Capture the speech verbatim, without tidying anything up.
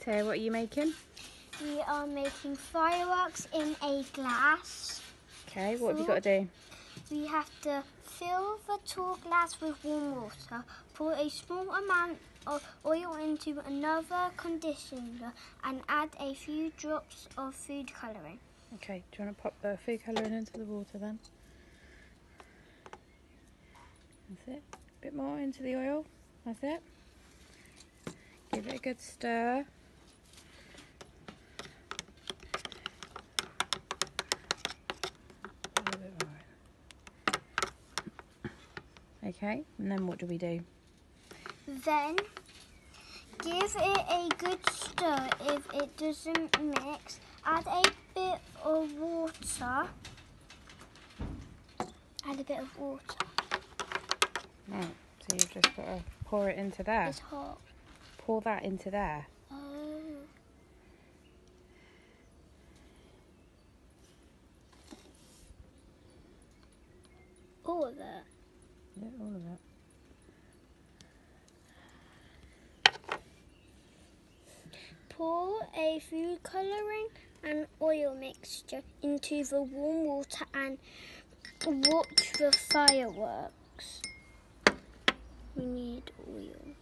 So what are you making? We are making fireworks in a glass. Okay, what have you got to do? We have to fill the tall glass with warm water, pour a small amount of oil into another conditioner and add a few drops of food colouring. Okay, do you want to pop the food colouring into the water then? That's it. A bit more into the oil. That's it. Give it a good stir. A little bit more. Okay, and then what do we do? Then give it a good stir. If it doesn't mix, add a bit of water. Add a bit of water. Right, so you've just got to pour it into there. It's hot. Pour that into there. Oh. All of it. Yeah, all of it. Pour a food colouring and oil mixture into the warm water and watch the fireworks. We need oil.